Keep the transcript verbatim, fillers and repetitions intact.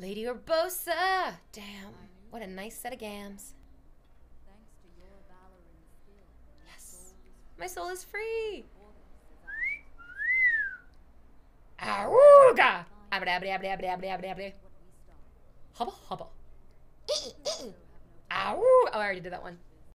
Lady Urbosa! Damn, what a nice set of gams. Yes, my soul is free. Auga! Hubba hubba. Ow! Oh, I already did that one.